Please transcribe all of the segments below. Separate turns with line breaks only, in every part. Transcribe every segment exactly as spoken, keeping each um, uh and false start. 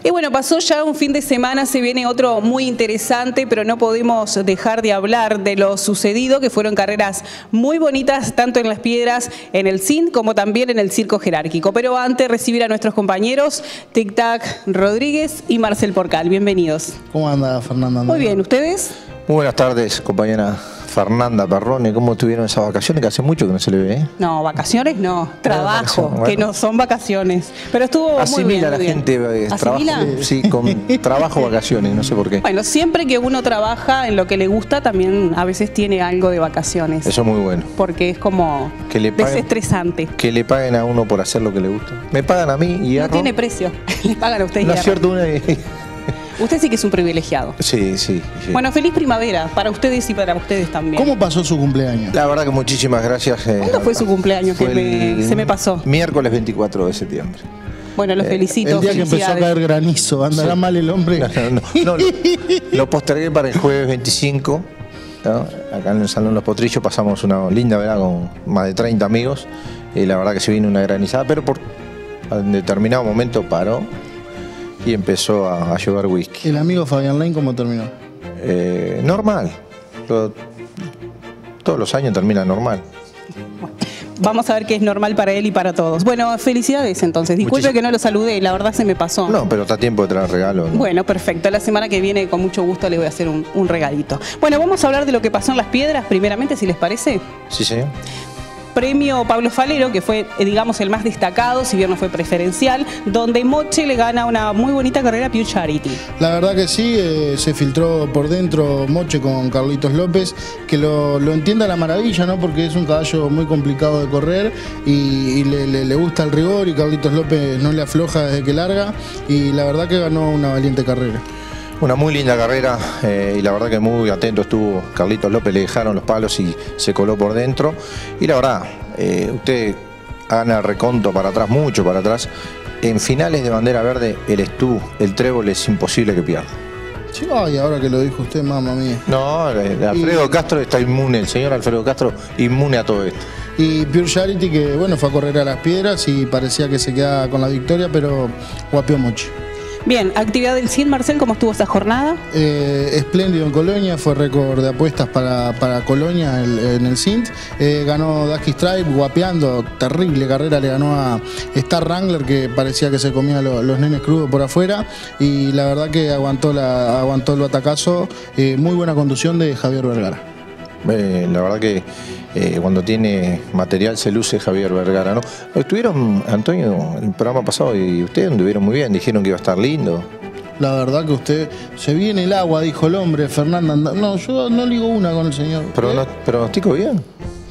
Y bueno, pasó ya un fin de semana, se viene otro muy interesante, pero no podemos dejar de hablar de lo sucedido, que fueron carreras muy bonitas, tanto en Las Piedras, en el C I N, como también en el Circo Jerárquico. Pero antes, recibir a nuestros compañeros, Tic Tac Rodríguez y Marcel Porcal. Bienvenidos.
¿Cómo anda, Fernanda?
Muy bien, ¿ustedes?
Muy buenas tardes, compañera Fernanda Perrone. ¿Cómo estuvieron esas vacaciones? Que hace mucho que no se le ve, ¿eh?
No, vacaciones no, trabajo,
bueno.
que no son vacaciones. Pero estuvo
Asimila
muy bien.
a la
muy
gente
bien.
eh, trabajo, sí, con trabajo, vacaciones, no sé por qué.
Bueno, siempre que uno trabaja en lo que le gusta, también a veces tiene algo de vacaciones.
Eso es muy bueno.
Porque es como
que le paguen,
desestresante.
Que le paguen a uno por hacer lo que le gusta. Me pagan a mí y
no
arro.
tiene precio, le pagan a usted y
No es cierto, una...
Usted sí que es un privilegiado.
Sí, sí, sí.
Bueno, feliz primavera para ustedes y para ustedes también.
¿Cómo pasó su cumpleaños?
La verdad que muchísimas gracias. Eh,
¿Cuándo fue su cumpleaños?
Fue
Que me, se me pasó.
Miércoles veinticuatro de septiembre.
Bueno, los
Eh,
felicito.
El día que empezó a caer granizo, ¿andará
Sí.
mal el hombre?
No, no, no, no, lo, lo postergué para el jueves veinticinco, ¿no? Acá en el Salón Los Potrillos pasamos una linda velada con más de treinta amigos y la verdad que se vino una granizada, pero por en determinado momento paró y empezó a, a llover whisky.
¿El amigo Fabián Lane cómo terminó?
Eh, normal. Todo- todos los años termina normal.
Vamos a ver qué es normal para él y para todos. Bueno, felicidades entonces. Disculpe
Muchísimas-
que no lo saludé, la verdad se me pasó.
No, pero está a tiempo de traer regalo, ¿no?
Bueno, perfecto. La semana que viene, con mucho gusto, les voy a hacer un, un regalito. Bueno, vamos a hablar de lo que pasó en Las Piedras, primeramente, si les parece.
Sí, señor.
Premio Pablo Falero, que fue, eh, digamos, el más destacado, si bien no fue preferencial, donde Moche le gana una muy bonita carrera a Pure Charity.
La verdad que sí, eh, se filtró por dentro Moche con Carlitos López, que lo, lo entiende a la maravilla, ¿no? Porque es un caballo muy complicado de correr y, y le, le- le gusta el rigor y Carlitos López no le afloja desde que larga y la verdad que ganó una valiente carrera.
Una muy linda carrera eh, y la verdad que muy atento estuvo Carlitos López, le dejaron los palos y se coló por dentro. Y la verdad, eh, usted gana el reconto para atrás, mucho para atrás. En finales de bandera verde, el Estú, el trébol es imposible que pierda.
Sí, ay, ahora que lo dijo usted, mamá mía.
No, eh, Alfredo
Y-
Castro está inmune, el señor Alfredo Castro inmune a todo esto.
Y Pure Charity, que bueno, fue a correr a Las Piedras y parecía que se quedaba con la victoria, pero guapió Moche.
Bien, actividad del C I N, Marcel, ¿cómo estuvo esa jornada?
Eh, espléndido en Colonia, fue récord de apuestas para, para Colonia el- en el C I N T. Eh, ganó Dusky Stripe, guapeando, terrible carrera, le ganó a Star Wrangler, que parecía que se comía lo- los nenes crudos por afuera. Y la verdad que aguantó, la, aguantó el batacazo. Eh, muy buena conducción de Javier Vergara.
Eh, la verdad que eh, cuando tiene material se luce Javier Vergara, ¿no? Estuvieron, Antonio, el programa pasado y ustedes anduvieron muy bien, dijeron que iba a estar lindo.
La verdad que usted, se viene el agua, dijo el hombre, Fernanda. anda- No, yo no ligo una con el señor.
Prono- ¿Pronostico bien?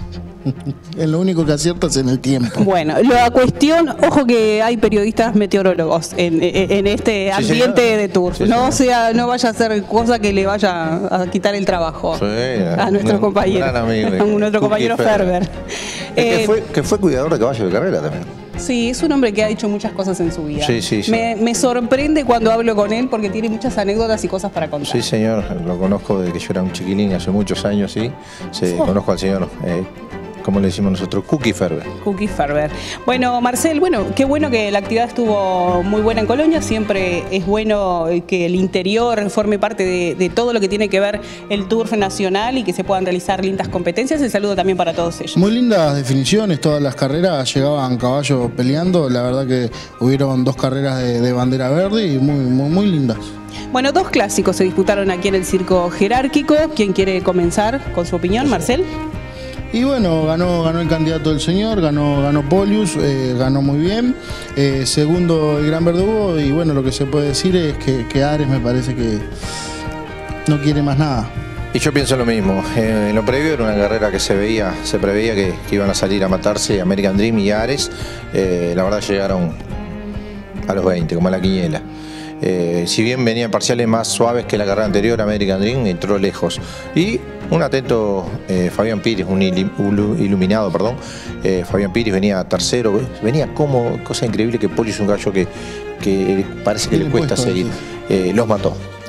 Es lo único que acierta es en el tiempo.
Bueno, la cuestión, ojo que hay periodistas meteorólogos en, en- en este
Sí,
ambiente
señor.
de tour.
Sí,
no
señor.
sea, no vaya a hacer cosa que le vaya a quitar el trabajo
Sí,
a nuestro
un
compañero,
gran amigo,
a nuestro
Cookie
compañero Ferber.
Ferber. Es que,
Eh,
fue, que fue cuidador de caballos de carrera también.
Sí, es un hombre que ha hecho muchas cosas en su vida.
Sí, sí, sí.
Me, me sorprende cuando hablo con él porque tiene muchas anécdotas y cosas para contar.
Sí, señor, lo conozco desde que yo era un chiquilín, hace muchos años, sí. Sí,
Oh.
conozco al señor, eh, como le decimos nosotros, Cookie Ferber.
Cookie Ferber. Bueno, Marcel, bueno, qué bueno que la actividad estuvo muy buena en Colonia. Siempre es bueno que el interior forme parte de, de todo lo que tiene que ver el Turf Nacional y que se puedan realizar lindas competencias. El saludo también para todos ellos.
Muy lindas definiciones, todas las carreras llegaban caballos peleando. La verdad que hubieron dos carreras de, de bandera verde y muy, muy, muy lindas.
Bueno, dos clásicos se disputaron aquí en el Circo Jerárquico. ¿Quién quiere comenzar con su opinión, Marcel?
Y bueno, ganó, ganó el candidato del señor, ganó, ganó Polius, eh, ganó muy bien. Eh, segundo el Gran Verdugo y bueno, lo que se puede decir es que, que Ares me parece que no quiere más nada.
Y yo pienso lo mismo. Eh, en lo previo era una carrera que se veía, se preveía que, que iban a salir a matarse American Dream y Ares. Eh, la verdad llegaron a los veinte, como a la quiniela. Eh, si bien venían parciales más suaves que la carrera anterior, American Dream entró lejos. Y un atento eh, Fabián Pires, un ili- ulu- iluminado, perdón. Eh, Fabián Pires venía tercero, venía como, cosa increíble que Poli es un gallo que, que parece que
Tiene
le cuesta
puesto,
seguir.
sí.
Eh, los mató.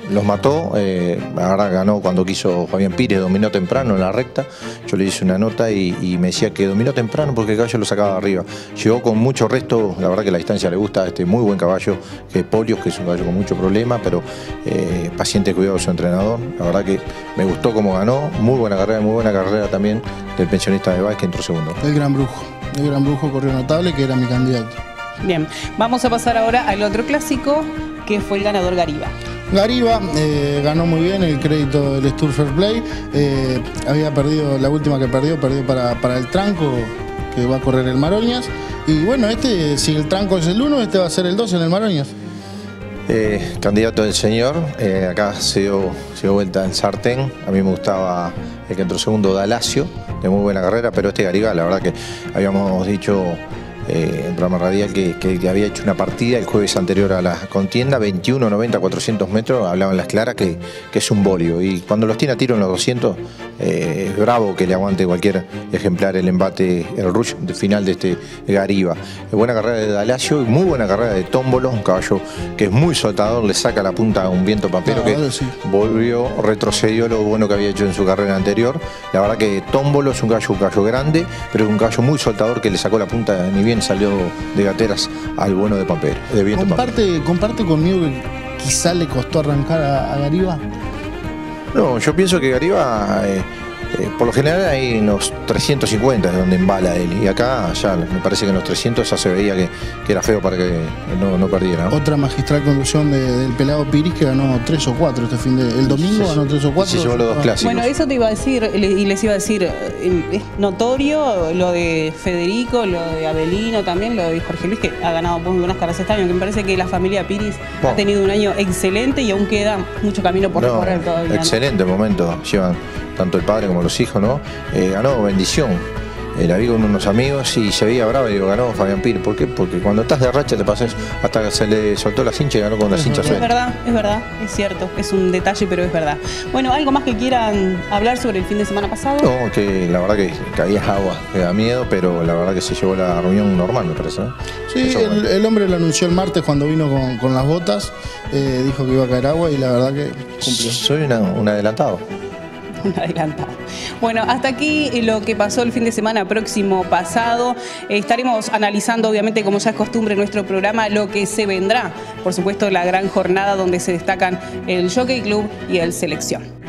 los mató, eh, ahora ganó cuando quiso Fabián Pires, dominó temprano en la recta, yo le hice una nota y, y me decía que dominó temprano porque el caballo lo sacaba de arriba, llegó con mucho resto, la verdad que la distancia le gusta a este muy buen caballo, que es Polios, que es un caballo con mucho problema, pero eh, paciente, cuidado de su entrenador, la verdad que me gustó cómo ganó, muy buena carrera, muy buena carrera también del pensionista de Báez que entró segundo.
El Gran Brujo, el Gran Brujo corrió notable, que era mi candidato.
Bien, vamos a pasar ahora al otro clásico, que fue el ganador Gariba.
Gariba eh, ganó muy bien el crédito del Stur Fair Play, eh, había perdido, la última que perdió, perdió para, para el Tranco, que va a correr el Maroñas, y bueno, este, si el Tranco es el uno, este va a ser el dos en el Maroñas.
Eh, candidato del señor, eh, acá se dio, se dio vuelta en sartén, a mí me gustaba el que entró segundo, Dalacio, de muy buena carrera, pero este Gariba, la verdad que habíamos dicho eh, en programa radial que, que había hecho una partida el jueves anterior a la contienda, veintiuno, noventa, cuatrocientos metros, hablaban las claras que, que es un bolio, y cuando los tiene a tiro en los doscientos, eh, es bravo que le aguante cualquier ejemplar el embate, el rush de final de este Gariba. Es buena carrera de Dalacio y muy buena carrera de Tómbolo, un caballo que es muy soltador, le saca la punta a un viento papero, que sí. volvió, retrocedió lo bueno que había hecho en su carrera anterior. La verdad que Tómbolo es un caballo, un caballo grande, pero es un caballo muy soltador que le sacó la punta, ni bien salió de gateras al bueno de papel, de viento
comparte,
papel.
Comparte conmigo que quizá le costó arrancar a, a Gariba.
No, yo pienso que Gariba, eh, eh, por lo general hay en los trescientos cincuenta es donde embala él, y acá ya me parece que en los trescientos ya se veía que, que era feo para que no, no perdiera, ¿no?
Otra magistral conducción de, del pelado Piris, que ganó tres o cuatro este fin de... El domingo sí, ganó tres o cuatro.
Sí, llevó los dos clásicos.
Bueno, eso te iba a decir, y les iba a decir, es notorio lo de Federico, lo de Abelino también, lo de Jorge Luis, que ha ganado muy buenas carreras este año, que me parece que la familia Piris bueno. ha tenido un año excelente y aún queda mucho camino por
no,
recorrer todavía.
Excelente ¿no? momento, llevan tanto el padre como los hijos, ¿no? Eh, ganó Bendición, eh, la vi con unos amigos y se veía brava y digo, ganó Fabián Pires. ¿Por qué? Porque cuando estás de racha te pasas, hasta que se le soltó la cincha y ganó con la cincha suelta.
Es verdad, es verdad, es cierto, es un detalle, pero es verdad. Bueno, ¿algo más que quieran hablar sobre el fin de semana pasado?
No, que la verdad que caía agua, que da miedo, pero la verdad que se llevó la reunión normal, me parece, ¿no?
Sí, el, el hombre lo anunció el martes cuando vino con, con las botas, eh, dijo que iba a caer agua y la verdad que cumplió.
Soy una, un adelantado.
Un adelantado. Bueno, hasta aquí lo que pasó el fin de semana próximo pasado. Eh, estaremos analizando, obviamente, como ya es costumbre en nuestro programa, lo que se vendrá. Por supuesto, la gran jornada donde se destacan el Jockey Club y el Selección.